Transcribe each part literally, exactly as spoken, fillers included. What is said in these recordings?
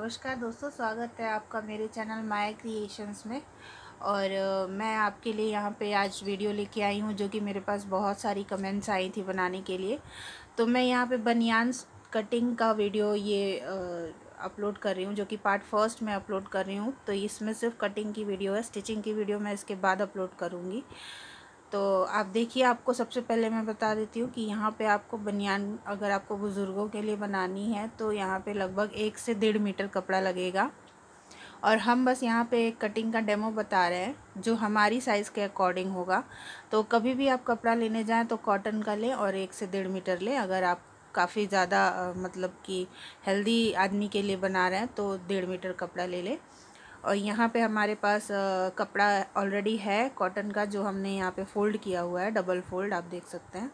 नमस्कार दोस्तों, स्वागत है आपका मेरे चैनल माया क्रिएशंस में। और अ, मैं आपके लिए यहाँ पे आज वीडियो लेके आई हूँ जो कि मेरे पास बहुत सारी कमेंट्स आई थी बनाने के लिए। तो मैं यहाँ पे बनियान कटिंग का वीडियो ये अपलोड कर रही हूँ, जो कि पार्ट फर्स्ट में अपलोड कर रही हूँ। तो इसमें सिर्फ कटिंग की वीडियो है, स्टिचिंग की वीडियो मैं इसके बाद अपलोड करूँगी। तो आप देखिए, आपको सबसे पहले मैं बता देती हूँ कि यहाँ पे आपको बनियान अगर आपको बुज़ुर्गों के लिए बनानी है तो यहाँ पे लगभग एक से डेढ़ मीटर कपड़ा लगेगा। और हम बस यहाँ पे एक कटिंग का डेमो बता रहे हैं जो हमारी साइज़ के अकॉर्डिंग होगा। तो कभी भी आप कपड़ा लेने जाएं तो कॉटन का लें और एक से डेढ़ मीटर लें। अगर आप काफ़ी ज़्यादा मतलब कि हेल्दी आदमी के लिए बना रहे हैं तो डेढ़ मीटर कपड़ा ले लें। और यहाँ पे हमारे पास आ, कपड़ा ऑलरेडी है कॉटन का, जो हमने यहाँ पे फ़ोल्ड किया हुआ है, डबल फोल्ड आप देख सकते हैं।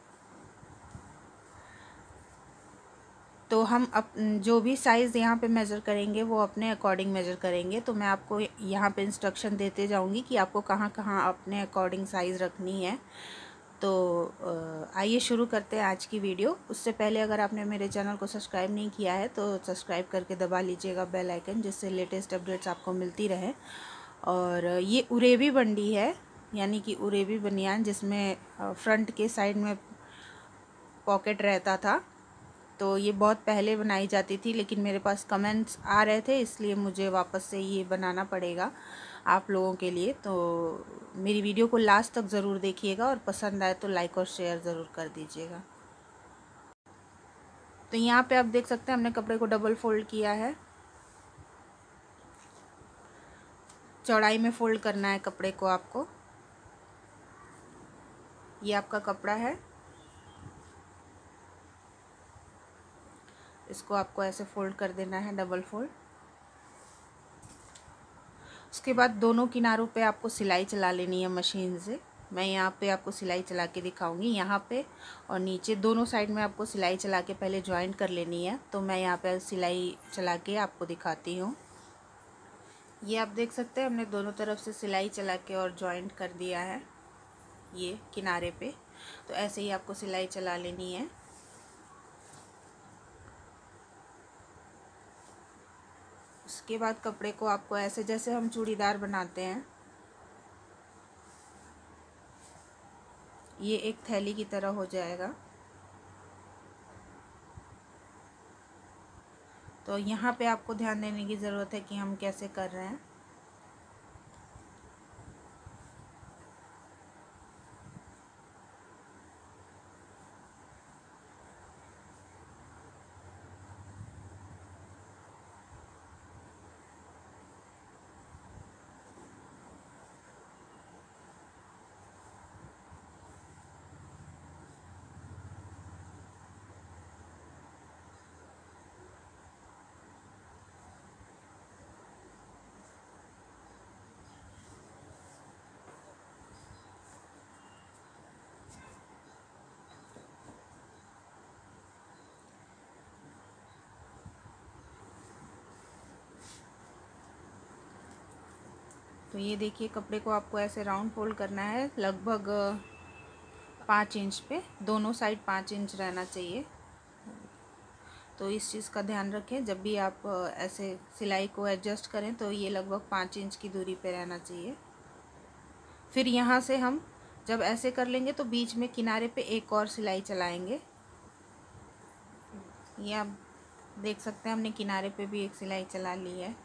तो हम अप जो भी साइज़ यहाँ पे मेज़र करेंगे वो अपने अकॉर्डिंग मेज़र करेंगे। तो मैं आपको यहाँ पे इंस्ट्रक्शन देते जाऊँगी कि आपको कहाँ कहाँ अपने अकॉर्डिंग साइज़ रखनी है। तो आइए शुरू करते हैं आज की वीडियो। उससे पहले अगर आपने मेरे चैनल को सब्सक्राइब नहीं किया है तो सब्सक्राइब करके दबा लीजिएगा बेल आइकन, जिससे लेटेस्ट अपडेट्स आपको मिलती रहे। और ये उरेबी बंडी है, यानी कि उरेबी बनियान, जिसमें फ्रंट के साइड में पॉकेट रहता था। तो ये बहुत पहले बनाई जाती थी, लेकिन मेरे पास कमेंट्स आ रहे थे इसलिए मुझे वापस से ये बनाना पड़ेगा आप लोगों के लिए। तो मेरी वीडियो को लास्ट तक ज़रूर देखिएगा और पसंद आए तो लाइक और शेयर ज़रूर कर दीजिएगा। तो यहाँ पे आप देख सकते हैं हमने कपड़े को डबल फोल्ड किया है। चौड़ाई में फोल्ड करना है कपड़े को आपको। ये आपका कपड़ा है, इसको आपको ऐसे फोल्ड कर देना है, डबल फोल्ड। उसके बाद दोनों किनारों पे आपको सिलाई चला लेनी है मशीन से। मैं यहाँ पे आपको सिलाई चला के दिखाऊंगी, यहाँ पे और नीचे दोनों साइड में आपको सिलाई चला के पहले जॉइंट कर लेनी है। तो मैं यहाँ पे सिलाई चला के आपको दिखाती हूँ। ये आप देख सकते हैं हमने दोनों तरफ से सिलाई चला के और जॉइंट कर दिया है ये किनारे पे। तो ऐसे ही आपको सिलाई चला लेनी है। उसके बाद कपड़े को आपको ऐसे, जैसे हम चूड़ीदार बनाते हैं, ये एक थैली की तरह हो जाएगा। तो यहाँ पे आपको ध्यान देने की ज़रूरत है कि हम कैसे कर रहे हैं। तो ये देखिए, कपड़े को आपको ऐसे राउंड फोल्ड करना है, लगभग पाँच इंच पे, दोनों साइड पाँच इंच रहना चाहिए। तो इस चीज़ का ध्यान रखें, जब भी आप ऐसे सिलाई को एडजस्ट करें तो ये लगभग पाँच इंच की दूरी पे रहना चाहिए। फिर यहाँ से हम जब ऐसे कर लेंगे तो बीच में किनारे पे एक और सिलाई चलाएंगे। ये आप देख सकते हैं हमने किनारे पे भी एक सिलाई चला ली है।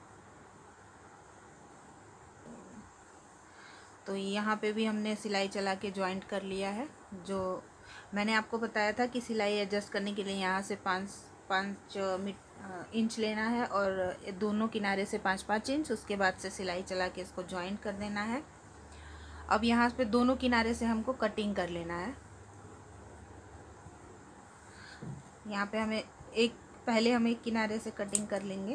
तो यहाँ पे भी हमने सिलाई चला के जॉइंट कर लिया है। जो मैंने आपको बताया था कि सिलाई एडजस्ट करने के लिए यहाँ से पाँच पाँच इंच लेना है और दोनों किनारे से पाँच पाँच इंच। उसके बाद से सिलाई चला के इसको जॉइंट कर देना है। अब यहाँ पे दोनों किनारे से हमको कटिंग कर लेना है। यहाँ पे हमें एक पहले हम एक किनारे से कटिंग कर लेंगे।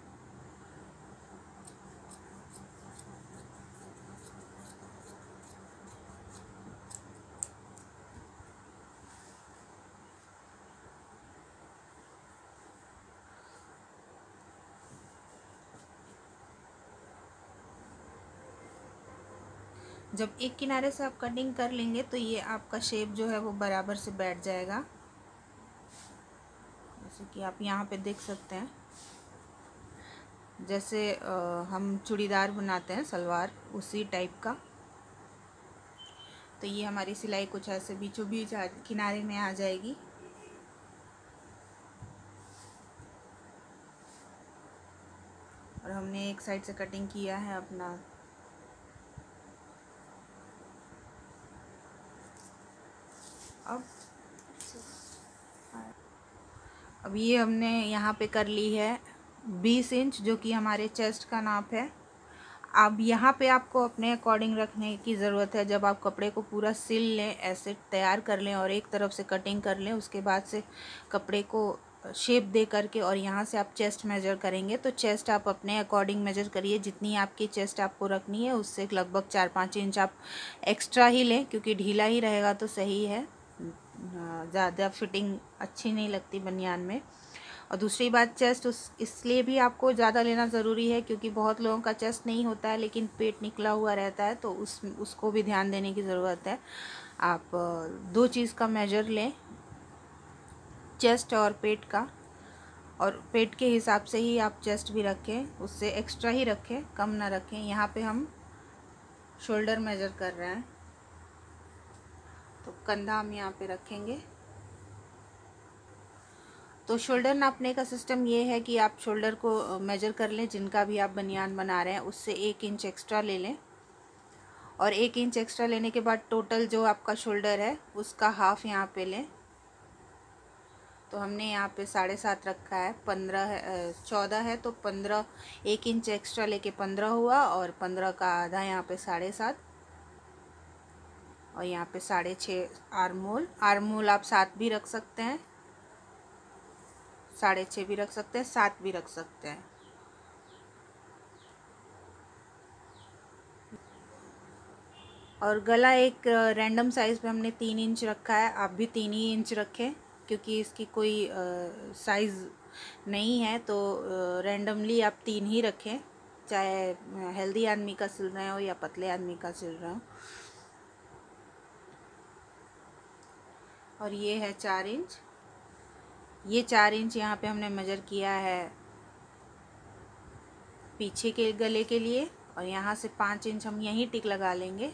जब एक किनारे से आप कटिंग कर लेंगे तो ये आपका शेप जो है वो बराबर से बैठ जाएगा, जैसे कि आप यहाँ पे देख सकते हैं। जैसे आ, हम चूड़ीदार बनाते हैं सलवार, उसी टाइप का। तो ये हमारी सिलाई कुछ ऐसे बीचों बीच किनारे में आ जाएगी। और हमने एक साइड से कटिंग किया है अपना। अब अब ये हमने यहाँ पे कर ली है बीस इंच, जो कि हमारे चेस्ट का नाप है। अब यहाँ पे आपको अपने अकॉर्डिंग रखने की ज़रूरत है। जब आप कपड़े को पूरा सिल लें, ऐसे तैयार कर लें और एक तरफ से कटिंग कर लें, उसके बाद से कपड़े को शेप दे करके और यहाँ से आप चेस्ट मेजर करेंगे। तो चेस्ट आप अपने अकॉर्डिंग मेजर करिए, जितनी आपकी चेस्ट आपको रखनी है उससे लगभग चार पाँच इंच आप एक्स्ट्रा ही लें, क्योंकि ढीला ही रहेगा तो सही है, ज़्यादा फिटिंग अच्छी नहीं लगती बनियान में। और दूसरी बात, चेस्ट उस इसलिए भी आपको ज़्यादा लेना ज़रूरी है क्योंकि बहुत लोगों का चेस्ट नहीं होता है लेकिन पेट निकला हुआ रहता है, तो उस उसको भी ध्यान देने की ज़रूरत है। आप दो चीज़ का मेजर लें, चेस्ट और पेट का, और पेट के हिसाब से ही आप चेस्ट भी रखें, उससे एक्स्ट्रा ही रखें, कम ना रखें। यहाँ पे हम शोल्डर मेजर कर रहे हैं, तो कंधा हम यहाँ पे रखेंगे। तो शोल्डर नापने का सिस्टम ये है कि आप शोल्डर को मेजर कर लें, जिनका भी आप बनियान बना रहे हैं उससे एक इंच एक्स्ट्रा ले लें। और एक इंच एक्स्ट्रा लेने के बाद टोटल जो आपका शोल्डर है उसका हाफ यहाँ पे लें। तो हमने यहाँ पे साढ़े सात रखा है, पंद्रह है, चौदह है, तो पंद्रह, एक इंच एक्स्ट्रा लेके पंद्रह हुआ, और पंद्रह का आधा यहाँ पे साढ़े सात, और यहाँ पे साढ़े छः आर्मोल। आर्मोल आप सात भी रख सकते हैं, साढ़े छः भी रख सकते हैं, सात भी रख सकते हैं। और गला एक रैंडम साइज़ पे हमने तीन इंच रखा है, आप भी तीन ही इंच रखें क्योंकि इसकी कोई साइज़ नहीं है, तो रैंडमली आप तीन ही रखें, चाहे हेल्दी आदमी का सिल रहे हो या पतले आदमी का सिल रहे हो। और ये है चार इंच, ये चार इंच यहाँ पे हमने मेजर किया है पीछे के गले के लिए, और यहाँ से पाँच इंच हम यहीं टिक लगा लेंगे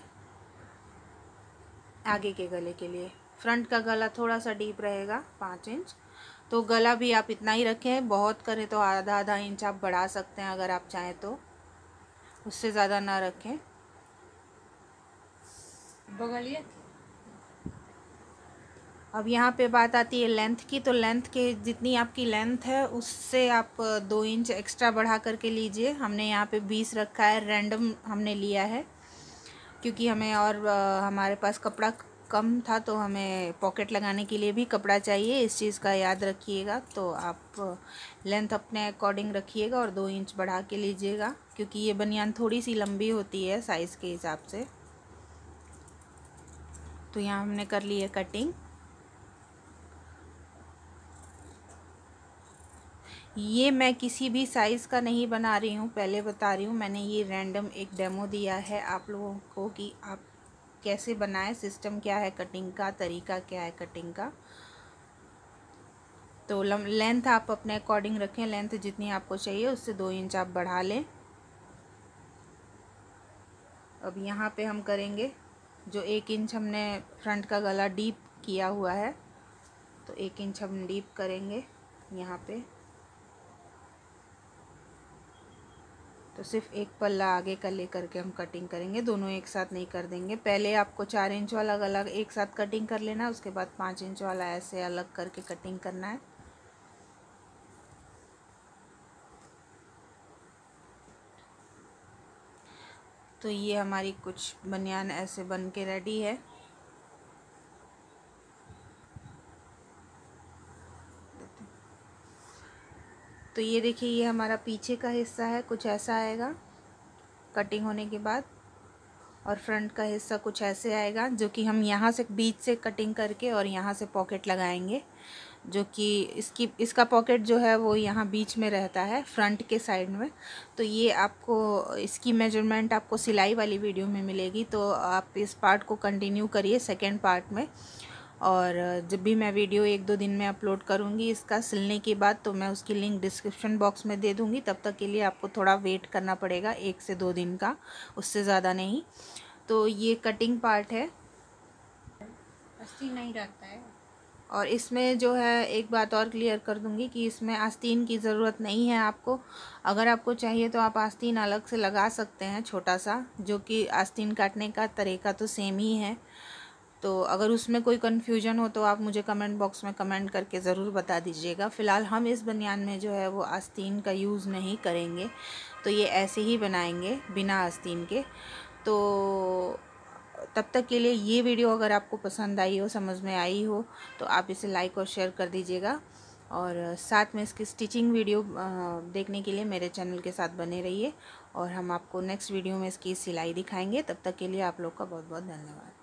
आगे के गले के लिए। फ्रंट का गला थोड़ा सा डीप रहेगा, पाँच इंच। तो गला भी आप इतना ही रखें, बहुत करें तो आधा आधा इंच आप बढ़ा सकते हैं अगर आप चाहें तो, उससे ज़्यादा ना रखें। बगलिए अब यहाँ पे बात आती है लेंथ की। तो लेंथ के जितनी आपकी लेंथ है उससे आप दो इंच एक्स्ट्रा बढ़ा करके लीजिए। हमने यहाँ पे बीस रखा है, रैंडम हमने लिया है क्योंकि हमें और हमारे पास कपड़ा कम था, तो हमें पॉकेट लगाने के लिए भी कपड़ा चाहिए, इस चीज़ का याद रखिएगा। तो आप लेंथ अपने अकॉर्डिंग रखिएगा और दो इंच बढ़ा के लीजिएगा, क्योंकि ये बनियान थोड़ी सी लंबी होती है साइज़ के हिसाब से। तो यहाँ हमने कर ली है कटिंग। ये मैं किसी भी साइज़ का नहीं बना रही हूँ, पहले बता रही हूँ, मैंने ये रैंडम एक डेमो दिया है आप लोगों को कि आप कैसे बनाएं, सिस्टम क्या है कटिंग का, तरीका क्या है कटिंग का। तो लेंथ आप अपने अकॉर्डिंग रखें, लेंथ जितनी आपको चाहिए उससे दो इंच आप बढ़ा लें। अब यहाँ पे हम करेंगे जो एक इंच हमने फ्रंट का गला डीप किया हुआ है, तो एक इंच हम डीप करेंगे यहाँ पे। तो सिर्फ एक पल्ला आगे का लेकर के हम कटिंग करेंगे, दोनों एक साथ नहीं कर देंगे। पहले आपको चार इंच वाला गला एक साथ कटिंग कर लेना है, उसके बाद पाँच इंच वाला ऐसे अलग करके कटिंग करना है। तो ये हमारी कुछ बनियान ऐसे बन के रेडी है। तो ये देखिए, ये हमारा पीछे का हिस्सा है, कुछ ऐसा आएगा कटिंग होने के बाद, और फ्रंट का हिस्सा कुछ ऐसे आएगा, जो कि हम यहाँ से बीच से कटिंग करके और यहाँ से पॉकेट लगाएंगे, जो कि इसकी इसका पॉकेट जो है वो यहाँ बीच में रहता है फ्रंट के साइड में। तो ये आपको इसकी मेजरमेंट आपको सिलाई वाली वीडियो में मिलेगी, तो आप इस पार्ट को कंटिन्यू करिए सेकेंड पार्ट में। और जब भी मैं वीडियो एक दो दिन में अपलोड करूँगी इसका सिलने के बाद, तो मैं उसकी लिंक डिस्क्रिप्शन बॉक्स में दे दूँगी। तब तक के लिए आपको थोड़ा वेट करना पड़ेगा, एक से दो दिन का, उससे ज़्यादा नहीं। तो ये कटिंग पार्ट है, आस्तीन नहीं रहता है। और इसमें जो है एक बात और क्लियर कर दूंगी कि इसमें आस्तीन की ज़रूरत नहीं है आपको। अगर आपको चाहिए तो आप आस्तीन अलग से लगा सकते हैं छोटा सा, जो कि आस्तीन काटने का तरीका तो सेम ही है। तो अगर उसमें कोई कन्फ्यूजन हो तो आप मुझे कमेंट बॉक्स में कमेंट करके ज़रूर बता दीजिएगा। फ़िलहाल हम इस बनियान में जो है वो आस्तीन का यूज़ नहीं करेंगे, तो ये ऐसे ही बनाएंगे बिना आस्तीन के। तो तब तक के लिए ये वीडियो अगर आपको पसंद आई हो, समझ में आई हो, तो आप इसे लाइक और शेयर कर दीजिएगा। और साथ में इसकी स्टिचिंग वीडियो देखने के लिए मेरे चैनल के साथ बने रहिए, और हम आपको नेक्स्ट वीडियो में इसकी सिलाई दिखाएंगे। तब तक के लिए आप लोग का बहुत बहुत धन्यवाद।